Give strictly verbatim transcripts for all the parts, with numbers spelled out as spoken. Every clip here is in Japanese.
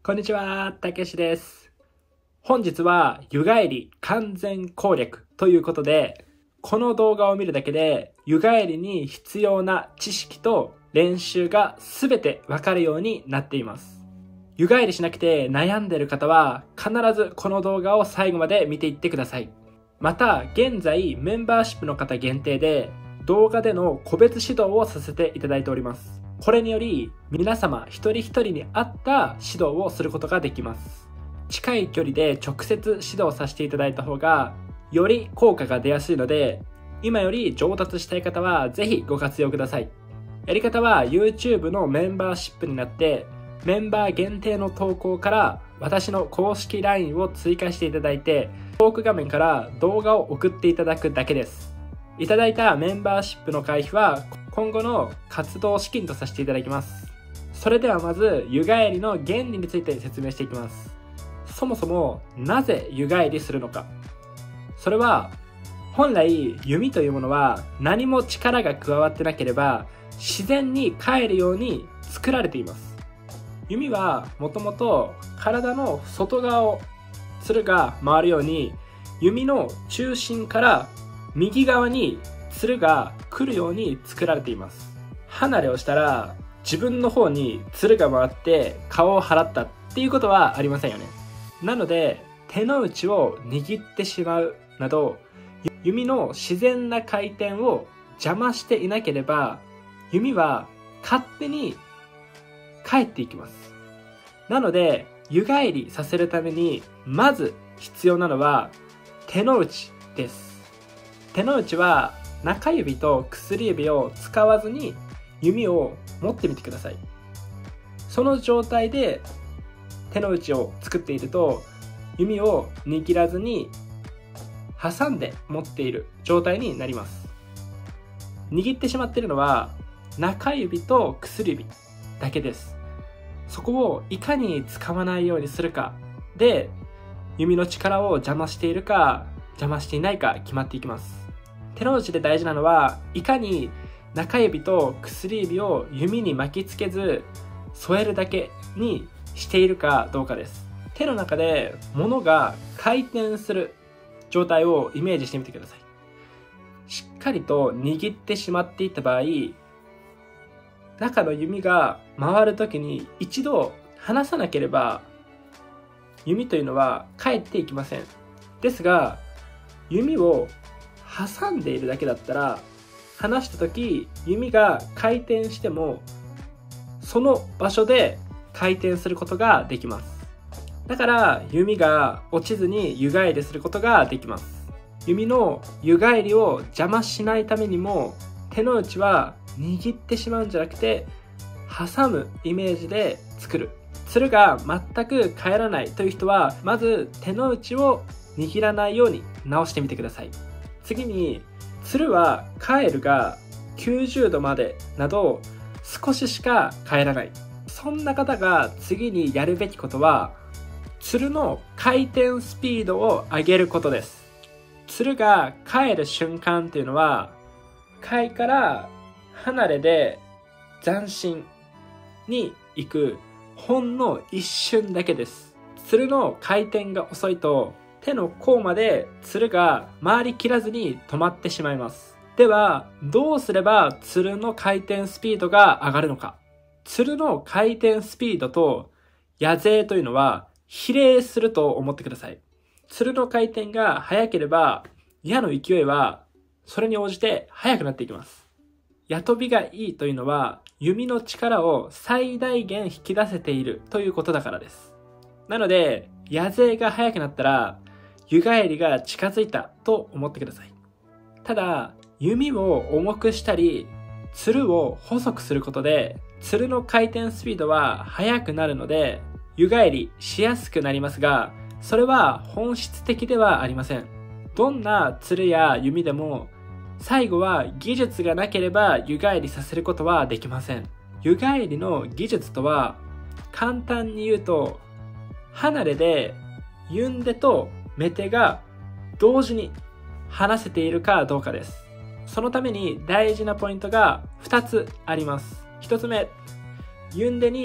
こんにちは、たけしです。本日は湯帰り完全攻略ということで、この動画を見るだけで湯帰りに必要な知識と練習が全てわかるようになっています。湯帰りしなくて悩んでいる方は必ずこの動画を最後まで見ていってください。また、現在メンバーシップの方限定で動画での個別指導をさせていただいております。これにより皆様一人一人に合った指導をすることができます。近い距離で直接指導させていただいた方がより効果が出やすいので、今より上達したい方はぜひご活用ください。やり方は YouTube のメンバーシップになって、メンバー限定の投稿から私の公式 ライン を追加していただいて、トーク画面から動画を送っていただくだけです。いただいたメンバーシップの会費は今後の活動資金とさせていただきます。それではまず湯帰りの原理について説明していきます。そもそもなぜ湯帰りするのか。それは本来弓というものは何も力が加わってなければ自然に帰るように作られています。弓はもともと体の外側を弦が回るように、弓の中心から右側に弦が来るように作られています。離れをしたら自分の方に弦が回って顔を払ったっていうことはありませんよね。なので手の内を握ってしまうなど、弓の自然な回転を邪魔していなければ弓は勝手に帰っていきます。なので湯帰りさせるためにまず必要なのは手の内です。手の内は中指と薬指を使わずに弓を持ってみてください。その状態で手の内を作っていると、弓を握らずに挟んで持っている状態になります。握ってしまっているのは中指と薬指だけです。そこをいかに使わないようにするかで、弓の力を邪魔しているか邪魔していないか決まっていきます。手の内で大事なのは、いかに中指と薬指を弓に巻きつけず添えるだけにしているかどうかです。手の中で物が回転する状態をイメージしてみてください。しっかりと握ってしまっていた場合、中の弓が回るときに一度離さなければ弓というのは帰っていきません。ですが弓を挟んでいるだけだったら、離したとき弓が回転してもその場所で回転することができます。だから弓が落ちずに湯帰りすることができます。弓の湯帰りを邪魔しないためにも、手の内は握ってしまうんじゃなくて挟むイメージで作る。弦が全く帰らないという人は、まず手の内を握らないように直してみてください。次に、弦は帰るがきゅうじゅうどまでなど少ししか帰らない。そんな方が次にやるべきことは、弦の回転スピードを上げることです。弦が帰る瞬間っていうのは、帰から離れで斬新に行くほんの一瞬だけです。弦の回転が遅いと手の甲まで弦が回りきらずに止まってしまいます。ではどうすれば弦の回転スピードが上がるのか。弦の回転スピードと矢勢というのは比例すると思ってください。弦の回転が速ければ矢の勢いはそれに応じて速くなっていきます。矢飛びがいいというのは弓の力を最大限引き出せているということだからです。なので矢勢が速くなったら湯帰りが近づいたと思ってください。ただ弓を重くしたり弦を細くすることで弦の回転スピードは速くなるので湯帰りしやすくなりますが、それは本質的ではありません。どんな弦や弓でも最後は技術がなければ湯帰りさせることはできません。湯帰りの技術とは簡単に言うと、離れでユンデとメテが同時に離せているかどうかです。そのために大事なポイントがふたつあります。ひとつめ、ユンデに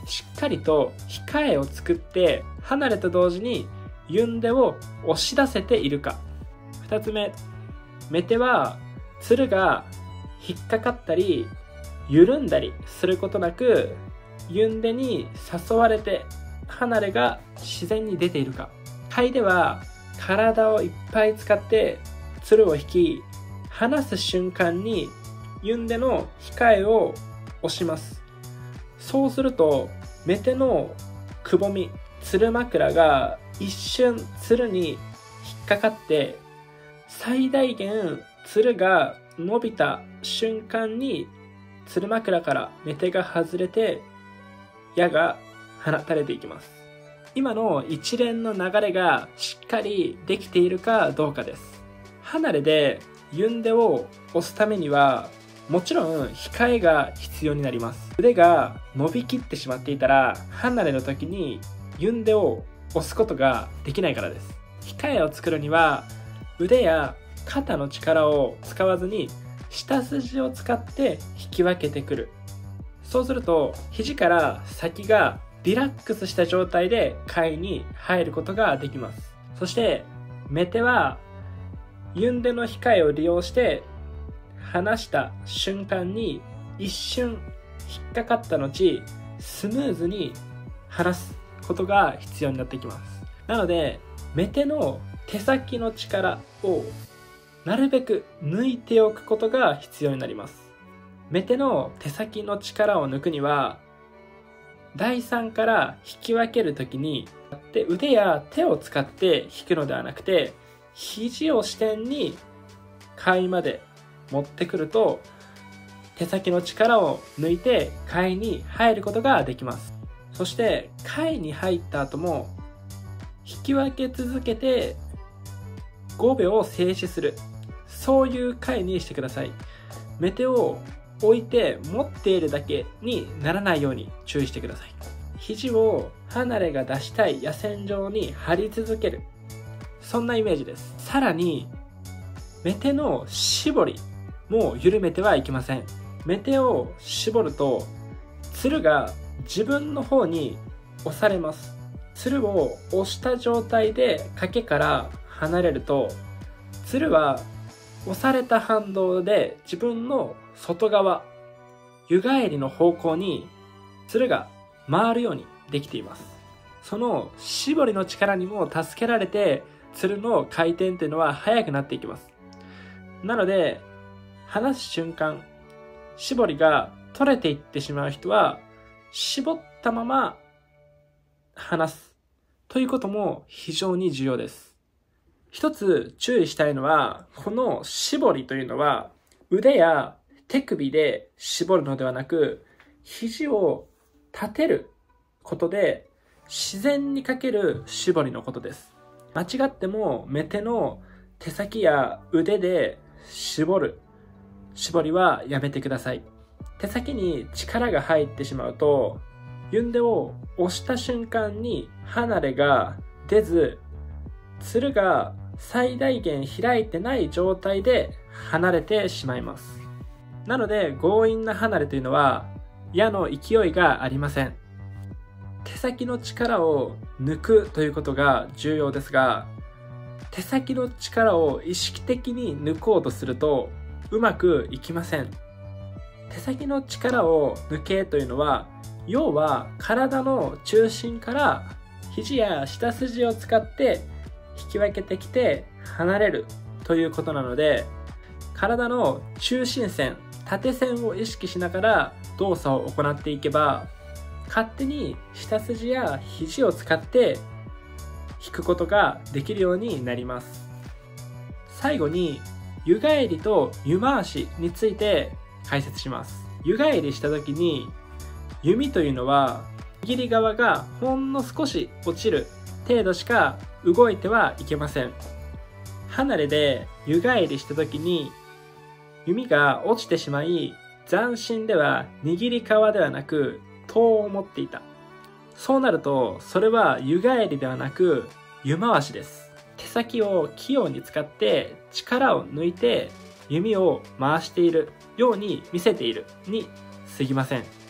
しっかりと控えを作って離れと同時にユンデを押し出せているか。ふたつめ、メテはつるが引っかかったり緩んだりすることなくユンデに誘われて離れが自然に出ているか。貝では体をいっぱい使ってつるを引き、離す瞬間にユンデの控えを押します。そうするとメテのくぼみ、つる枕が一瞬つるに引っかかって最大限つるが伸びた瞬間につる枕からメテが外れて矢が放たれていきます。今の一連の流れがしっかりできているかどうかです。離れでユンデを押すためにはもちろん控えが必要になります。腕が伸びきってしまっていたら離れの時にユンデを押すことができないからです。控えを作るには腕や肩の力を使わずに下筋を使って引き分けてくる。そうすると肘から先がリラックスした状態で貝に入ることができます。そしてメテはユンデの控えを利用して離した瞬間に一瞬引っかかった後スムーズに離すことが必要になってきます。なのでメテの手先の力をなるべく抜いておくことが必要になります。メテの手先の力を抜くにはだいさんから引き分けるときにで腕や手を使って引くのではなくて肘を支点に貝まで持ってくると手先の力を抜いて貝に入ることができます。そして貝に入った後も引き分け続けてごびょう静止する、そういう貝にしてください。メテを置いて持っているだけにならないように注意してください。肘を離れが出したい野戦場に張り続ける、そんなイメージです。さらにメテの絞りも緩めてはいけません。メテを絞るとつるが自分の方に押されます。つるを押した状態で賭けから離れるとつるは押された反動で自分の外側湯返りの方向につるが回るようにできています。その絞りの力にも助けられてつるの回転っていうのは速くなっていきます。なので離す瞬間絞りが取れていってしまう人は絞ったまま離すということも非常に重要です。一つ注意したいのは、この絞りというのは腕や手首で絞るのではなく肘を立てることで自然にかける絞りのことです。間違ってもメテの手先や腕で絞る絞りはやめてください。手先に力が入ってしまうとユンデを押した瞬間に離れが出ずつるが最大限開いてない状態で離れてしまいます。なので強引な離れというのは矢の勢いがありません。手先の力を抜くということが重要ですが、手先の力を意識的に抜こうとするとうまくいきません。手先の力を抜けというのは要は体の中心から肘や下筋を使って引き分けてきて離れるということなので、体の中心線、縦線を意識しながら動作を行っていけば勝手に下筋や肘を使って引くことができるようになります。最後に湯返りと湯回しについて解説します。湯返りした時に弓というのは握り側がほんの少し落ちる程度しか動いてはいけません。離れで湯返りした時に弓が落ちてしまい斬新では握り側ではなく刀を持っていた。そうなるとそれは湯返りではなく湯回しです。手先を器用に使って力を抜いて弓を回しているように見せているに過ぎません。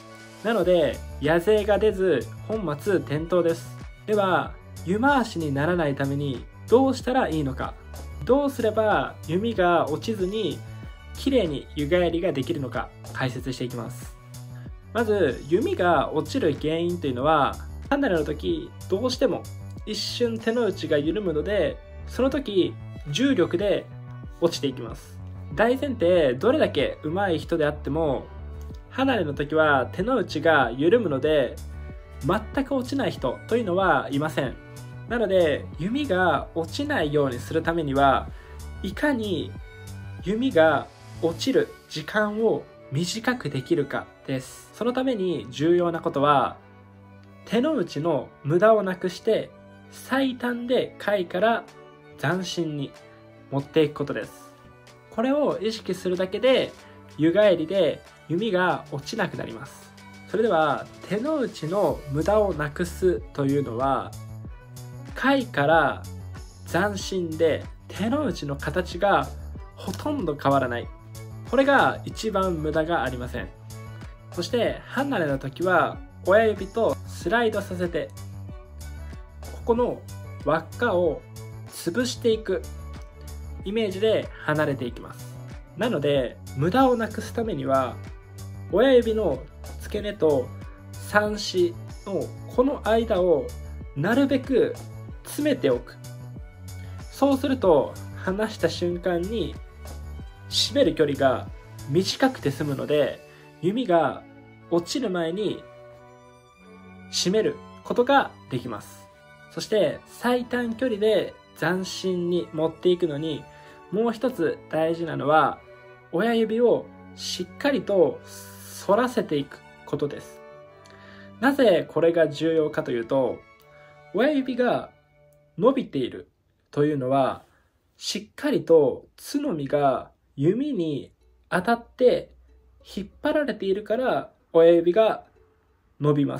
なので矢勢が出ず本末転倒です。では湯回しにならないためにどうしたらいいのか、どうすれば弓が落ちずにきれいに湯返りができるのか解説していきます。まず弓が落ちる原因というのは、離れの時どうしても一瞬手の内が緩むので、その時重力で落ちていきます。大前提、どれだけ上手い人であっても離れの時は手の内が緩むので全く落ちない人というのはいません。なので弓が落ちないようにするためには、いかに弓が落ちる時間を短くできるかです。そのために重要なことは、手の内の無駄をなくして最短で回から斬新に持っていくことです。これを意識するだけで湯返りで弓が落ちなくなります。それでは手の内の無駄をなくすというのは、回から斬新で手の内の形がほとんど変わらない、これが一番無駄がありません。そして離れの時は親指とスライドさせて、ここの輪っかを潰していくイメージで離れていきます。なので無駄をなくすためには、親指の付け根と三子のこの間をなるべく詰めておく。そうすると離した瞬間に締める距離が短くて済むので、弓が落ちる前に締めることができます。そして最短距離で斬新に持っていくのに、もう一つ大事なのは、親指をしっかりと反らせていくことです。なぜこれが重要かというと、親指が伸びているというのは、しっかりと角身が弓に当たって引っ張られているから親指が伸びます。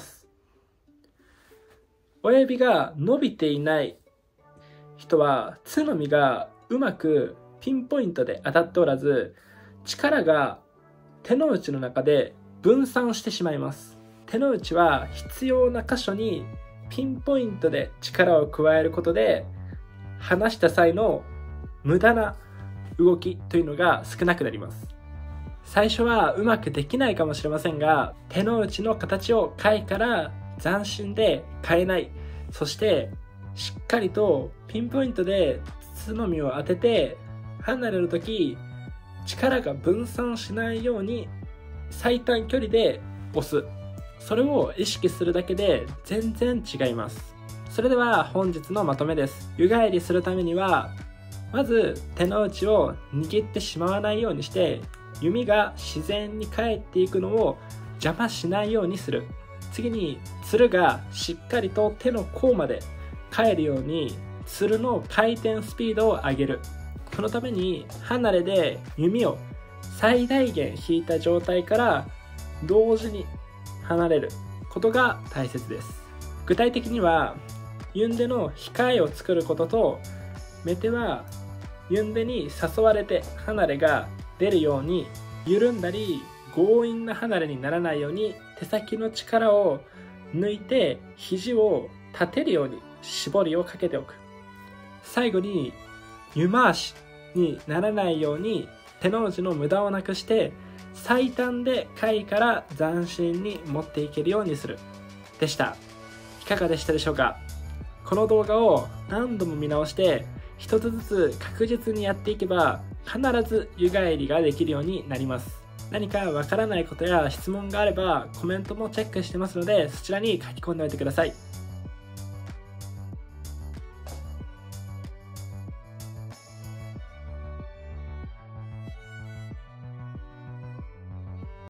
親指が伸びていない人は角身がうまくピンポイントで当たっておらず、力が手の内の中で分散してしまいます。手の内は必要な箇所にピンポイントで力を加えることで、離した際の無駄な動きというのが少なくなります。最初はうまくできないかもしれませんが、手の内の形を回から斬新で変えない、そしてしっかりとピンポイントで角身を当てて、離れるとき力が分散しないように最短距離で押す、それを意識するだけで全然違います。それでは本日のまとめです。湯返りするためには、まず手の内を握ってしまわないようにして、弓が自然に返っていくのを邪魔しないようにする。次につるがしっかりと手の甲まで返るように、つるの回転スピードを上げる。そのために離れで弓を最大限引いた状態から同時に離れることが大切です。具体的には、ユンデの控えを作ることと、メテはユンデに誘われて離れが出るように、緩んだり強引な離れにならないように手先の力を抜いて肘を立てるように絞りをかけておく。最後に湯回しにならないように手の内の無駄をなくして、最短で回から斬新に持っていけるようにするでした。いかがでしたでしょうか。この動画を何度も見直して一つずつ確実にやっていけば、必ず湯返りができるようになります。何かわからないことや質問があればコメントもチェックしてますので、そちらに書き込んでおいてください。